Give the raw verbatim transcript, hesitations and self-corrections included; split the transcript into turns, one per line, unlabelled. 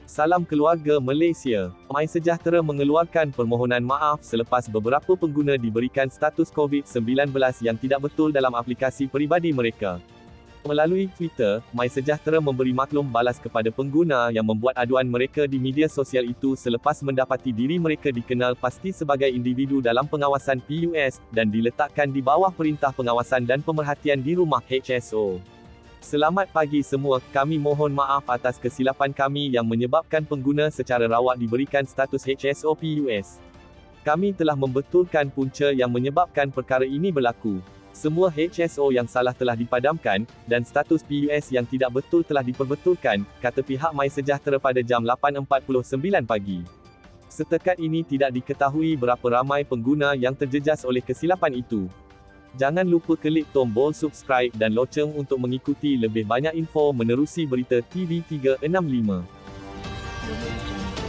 Salam keluarga Malaysia. MySejahtera mengeluarkan permohonan maaf selepas beberapa pengguna diberikan status COVID sembilan belas yang tidak betul dalam aplikasi peribadi mereka. Melalui Twitter, MySejahtera memberi maklum balas kepada pengguna yang membuat aduan mereka di media sosial itu selepas mendapati diri mereka dikenal pasti sebagai individu dalam pengawasan P U S dan diletakkan di bawah Perintah Pengawasan dan Pemerhatian di Rumah H S O. Selamat pagi semua, kami mohon maaf atas kesilapan kami yang menyebabkan pengguna secara rawak diberikan status H S O P U S. Kami telah membetulkan punca yang menyebabkan perkara ini berlaku. Semua H S O yang salah telah dipadamkan, dan status P U S yang tidak betul telah diperbetulkan, kata pihak MySejahtera pada jam lapan empat puluh sembilan pagi. Setakat ini tidak diketahui berapa ramai pengguna yang terjejas oleh kesilapan itu. Jangan lupa klik tombol subscribe dan loceng untuk mengikuti lebih banyak info menerusi berita T V tiga enam lima.